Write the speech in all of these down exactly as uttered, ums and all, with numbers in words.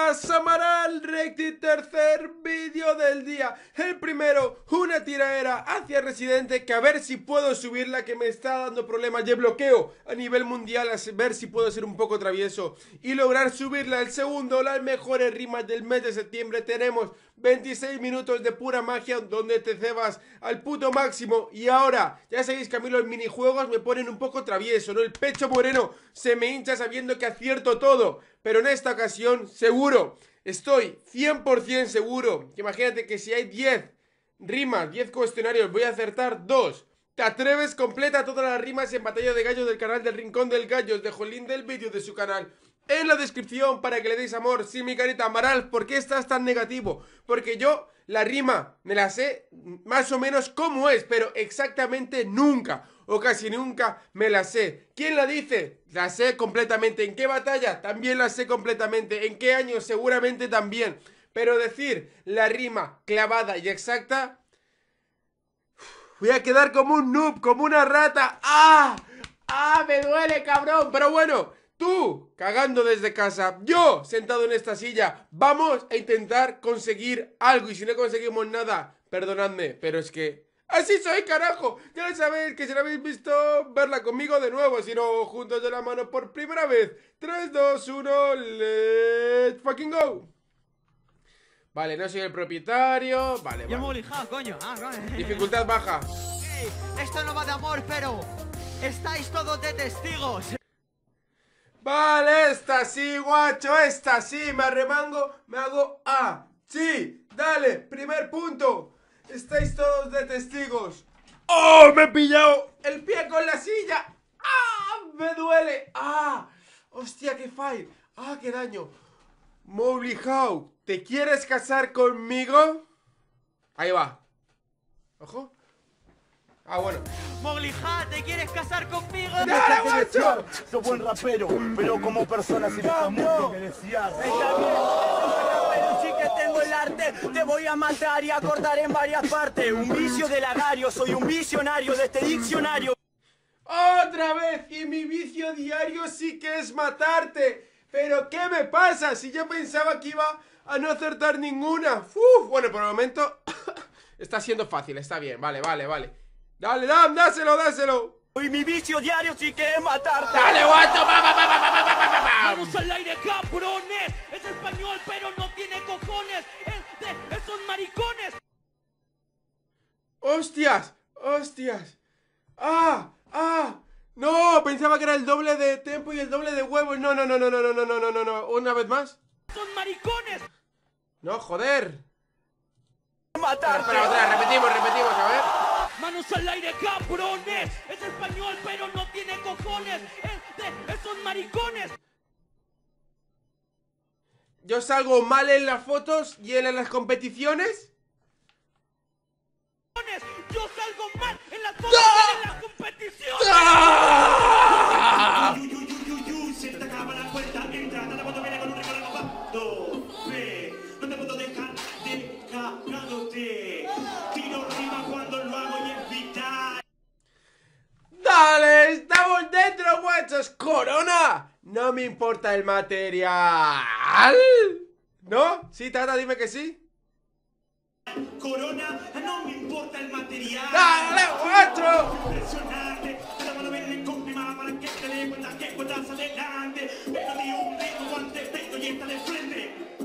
buenas, Amaral Recti, tercer vídeo del día. El primero, una tiraera hacia Residente, que a ver si puedo subirla, que me está dando problemas de bloqueo a nivel mundial, a ver si puedo ser un poco travieso y lograr subirla. El segundo, las mejores rimas del mes de septiembre. Tenemos veintiséis minutos de pura magia donde te cebas al puto máximo. Y ahora, ya sabéis que a mí los minijuegos me ponen un poco travieso, ¿no? El pecho moreno se me hincha sabiendo que acierto todo. Pero en esta ocasión, seguro, estoy cien por cien seguro que imagínate que si hay diez rimas, diez cuestionarios, voy a acertar dos. ¿Te atreves? Completa todas las rimas en Batalla de Gallos del canal del Rincón del Gallo. Os dejo el link del vídeo de su canal en la descripción para que le deis amor. Sí, mi carita. Amaral, ¿por qué estás tan negativo? Porque yo la rima me la sé más o menos cómo es, pero exactamente nunca o casi nunca me la sé. ¿Quién la dice? La sé completamente. ¿En qué batalla? También la sé completamente. ¿En qué año? Seguramente también. Pero decir la rima clavada y exacta, voy a quedar como un noob, como una rata. ¡Ah! ¡Ah! Me duele, cabrón. Pero bueno, tú cagando desde casa, yo sentado en esta silla, vamos a intentar conseguir algo. Y si no conseguimos nada, perdonadme, pero es que así soy, carajo. Ya lo sabéis, que si no habéis visto, verla conmigo de nuevo. Si no, juntos de la mano por primera vez. Tres, dos, uno, let's fucking go. Vale, no soy el propietario. Vale, Yo me vale. he lijado, coño. Ah, coño. Dificultad baja. Ey, esto no va de amor, pero estáis todos de testigos. Vale, esta sí, guacho, esta sí. Me arremango, me hago A. Sí, dale, primer punto. Estáis todos de testigos. ¡Oh! Me he pillado el pie con la silla. ¡Ah! Me duele. ¡Ah! Hostia, qué fail. ¡Ah, qué daño! Mowgli How, ¿te quieres casar conmigo? Ahí va. Ojo. Ah, bueno. Mowgli, ¿te quieres casar conmigo? ¡Dale, guacho! Soy buen rapero, pero como persona sí me mucho que desear. Está bien, pero sí que tengo el arte. Te voy a matar y a cortar en varias partes. Un vicio del agario, soy un visionario de este diccionario. ¡Otra vez! Y mi vicio diario sí que es matarte. ¿Pero qué me pasa? Si yo pensaba que iba a no acertar ninguna. Uf, bueno, por el momento está siendo fácil, está bien. Vale, vale, vale. Dale, dam, dáselo, dáselo. Y mi vicio diario sí que es matarte. ¡Dale, guacho! ¡Va, va, va, va, va, va, va, va! ¡Vamos al aire, cabrones! Es español, pero no tiene cojones. Es de esos maricones. ¡Hostias! ¡Hostias! ¡Ah! ¡Ah! ¡No! Pensaba que era el doble de tiempo y el doble de huevos. No, no, no, no, no, no, no, no, no, no, no. ¿Una vez más? Son maricones. No, joder. Matarte. Espera, otra, repetimos, repetimos, a ver. Manos al aire, cabrones. Es español, pero no tiene cojones. Es de esos maricones. Yo salgo mal en las fotos y él en las competiciones. Yo salgo mal en las fotos y en las competiciones. ¡Ah! Se te acaba la puerta, entra, nada cuando viene con un regalo novato. Ve, no te puedo dejar descargándote. Tiro rima cuando lo hago y es vital. ¡Dale! ¡Estamos dentro, guachos! ¡Corona! No me importa el material. ¿No? ¿Sí, Tata? Dime que sí. Corona, no me importa el material. ¡Dale, guacho! Impresionante, cada mano viene con prima para que te dé cuenta que cuentas adelante. Pero di un ritmo antes de esto y está de frente.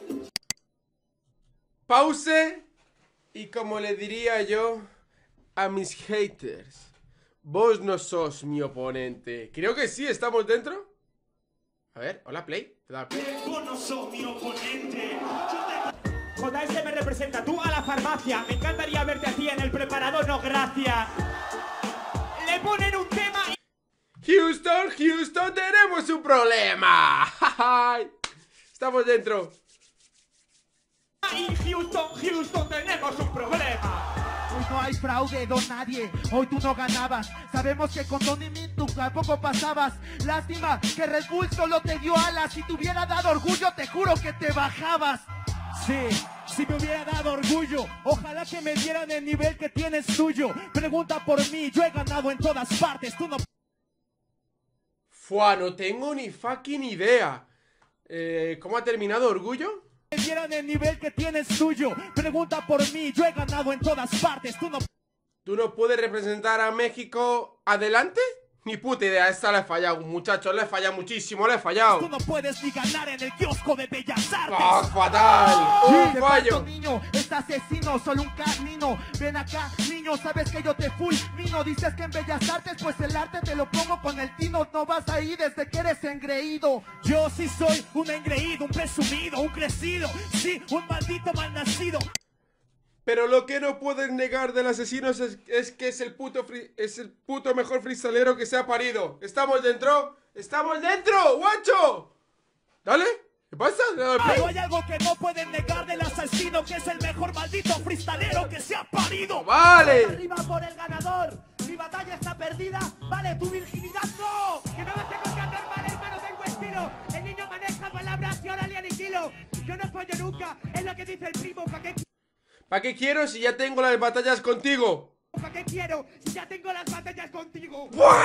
Pause. Y como le diría yo a mis haters, vos no sos mi oponente. Creo que sí, ¿estamos dentro? A ver, hola, Play. ¿Te da play? Vos no sos mi oponente. Yo te J S me representa, tú a la farmacia. Me encantaría verte a ti en el preparador, no gracias. Le ponen un tema y... Houston, Houston, tenemos un problema. Estamos dentro. Y Houston, Houston, tenemos un problema. Hoy no hay fraude, don nadie, hoy tú no ganabas. Sabemos que con Don Emin tú tampoco pasabas. Lástima que Red Bull solo te dio alas. Si te hubiera dado orgullo, te juro que te bajabas. Sí, si me hubiera dado orgullo, ojalá que me dieran el nivel que tienes tuyo. Pregunta por mí, yo he ganado en todas partes, tú no... Fua, no tengo ni fucking idea. Eh, ¿Cómo ha terminado Orgullo? Vieran el nivel que tienes tuyo. Pregunta por mí, yo he ganado en todas partes. Tú no... ¿Tú no puedes representar a México adelante? Ni puta idea, esta le he fallado, muchachos, le he fallado muchísimo, le he fallado. Tú no puedes ni ganar en el kiosco de Bellas Artes. ¡Oh, fatal! ¡Un ¿Qué fallo! pasó, niño? Es asesino, solo un camino. Ven acá, niño, sabes que yo te fulmino. Dices que en Bellas Artes, pues el arte te lo pongo con el tino. No vas ahí desde que eres engreído. Yo sí soy un engreído, un presumido, un crecido. Sí, un maldito malnacido. Pero lo que no puedes negar del asesino es, es que es el puto free, es el puto mejor freestalero que se ha parido. ¿Estamos dentro? ¡Estamos dentro, guacho! ¿Dale? ¿Qué pasa? Pero hay algo que no pueden negar del asesino, que es el mejor maldito freestalero que se ha parido. ¡Vale! Arriba por el ganador. Mi batalla está perdida. Vale, tu virginidad no. Que no me tengo que andar mal, hermano, tengo estilo. El niño maneja palabras y ahora le aniquilo. Yo no follo nunca, es lo que dice el primo. ¿Para qué, ¿Para qué quiero si ya tengo las batallas contigo? ¿Para qué quiero si ya tengo las batallas contigo?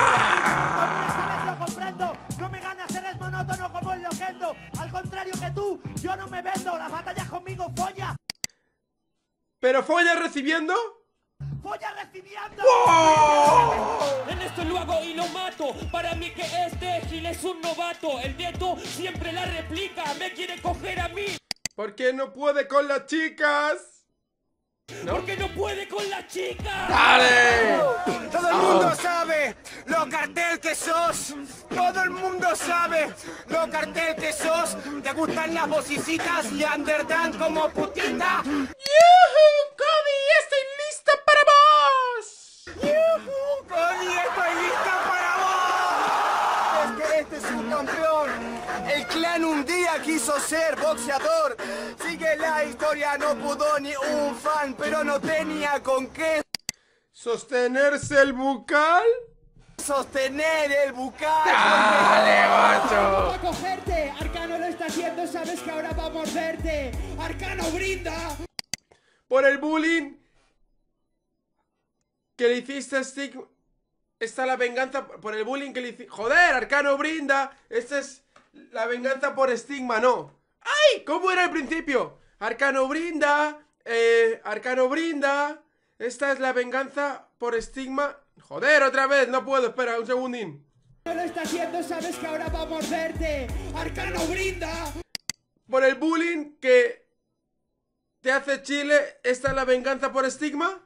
¿Sabes lo comprendo? No me ganas, eres monótono como el loquendo. Al contrario que tú, yo no me vendo. Las batallas conmigo folla. ¿Pero follas recibiendo? Folla recibiendo. En esto lo hago y lo mato. Para mí que este Gil es un novato. El nieto siempre la replica. Me quiere coger a mí. ¿Por qué no puede con las chicas? ¿No? Porque no puede con la chica. ¡Dale! Todo el mundo sabe lo cartel que sos. Todo el mundo sabe lo cartel que sos. Te gustan las vocecitas y underdance como putita. ¡Yuhu! ¡Cody! ¡Estoy lista para vos! ¡Yuhu! ¡Cody, estoy lista para vos! Es que este es un campeón. El clan un día quiso ser boxeador. Sigue la historia, no pudo ni un fan, pero no tenía con qué ¿Sostenerse el bucal? sostener el bucal. ¡Dale, macho! A cogerte, Arcano lo está haciendo, sabes que ahora va a morderte. Arcano brinda. Por el bullying que le hiciste a Stigma. Está la venganza por el bullying que le hiciste. ¡Joder, Arcano brinda! Esta es la venganza por Stigma, no. ¡Ay! ¿Cómo era al principio? Arcano brinda. Eh, Arcano brinda. Esta es la venganza por Stigma. Joder, otra vez, no puedo, espera, un segundín. No lo está haciendo, sabes que ahora va a morderte. Arcano brinda. Por el bullying que te hace Chile. ¿Esta es la venganza por Stigma?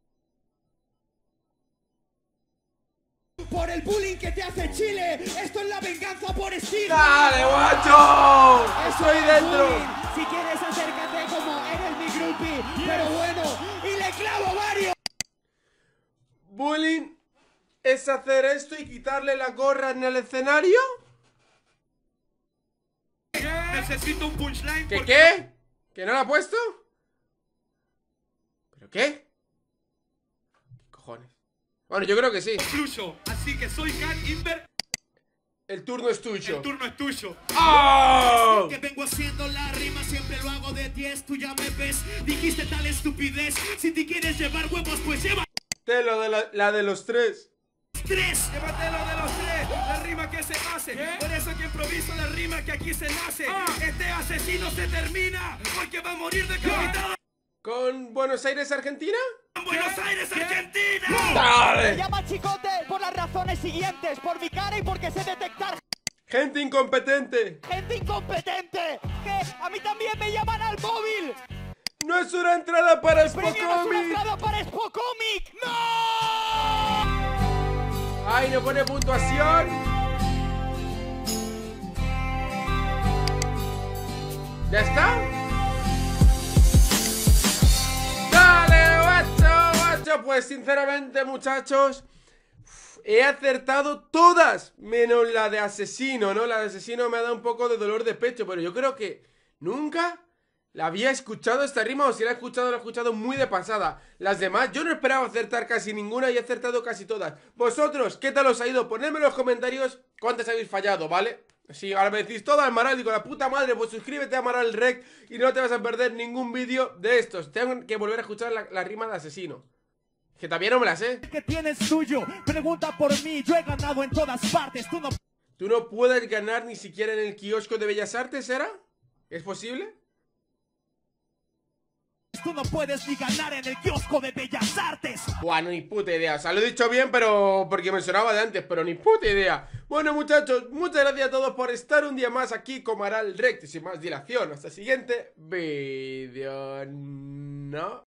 Por el bullying que te hace Chile. Esto es la venganza por Stigma. ¡Dale, guacho! Eso ¡Estoy es dentro! bullying. Si quieres acércate como eres mi groupie. Pero bueno, y le clavo varios. ¿Bullying es hacer esto y quitarle la gorra en el escenario? Necesito un punchline. ¿Qué porque- qué? ¿Que no la ha puesto? ¿Pero qué? ¿Qué cojones? Bueno, yo creo que sí. Fluyo. Así que soy Han Inver. El turno es tuyo. El turno es tuyo. ¡Oh! Que vengo haciendo la rima, siempre lo hago de diez. Tú ya me ves, dijiste tal estupidez. Si te quieres llevar huevos, pues lleva Te lo de la, la de los tres. tres. Llévatelo de los tres, la rima que se hace. Por eso que improviso la rima que aquí se nace. Este asesino se termina, porque va a morir decapitado ¿Con Buenos Aires, Argentina? en Buenos Aires, Argentina. Me ¡Dale! llama chicote por las razones siguientes. Por mi cara y porque sé detectar Gente incompetente. gente incompetente. Que a mí también me llaman al móvil. No es una entrada para Premio no es una Spocomic. entrada para Spocomic. ¡No! Ay, no pone puntuación. ¿Ya está? ¡Dale, guacho, guacho! Pues sinceramente, muchachos, he acertado todas, menos la de asesino, ¿no? La de asesino me ha dado un poco de dolor de pecho, pero yo creo que nunca la había escuchado esta rima, o si la he escuchado, la he escuchado muy de pasada. Las demás, yo no esperaba acertar casi ninguna y he acertado casi todas. Vosotros, ¿qué tal os ha ido? Ponedme en los comentarios cuántas habéis fallado, ¿vale? Si ahora me decís todo Amaral, digo, la puta madre, pues suscríbete a Amaral Rec y no te vas a perder ningún vídeo de estos. Tengo que volver a escuchar la, la rima de asesino, que también no me la sé. Que tienes tuyo. Pregunta por mí. Yo he ganado en todas partes. Tú no. Tú no puedes ganar ni siquiera en el kiosco de Bellas Artes, ¿será? ¿Es posible? Tú no puedes ni ganar en el kiosco de Bellas Artes. Buah, no, ni puta idea. O sea, lo he dicho bien, pero porque me sonaba de antes, pero ni puta idea. Bueno, muchachos, muchas gracias a todos por estar un día más aquí con Amaral Rect. Sin más dilación, hasta el siguiente vídeo. No.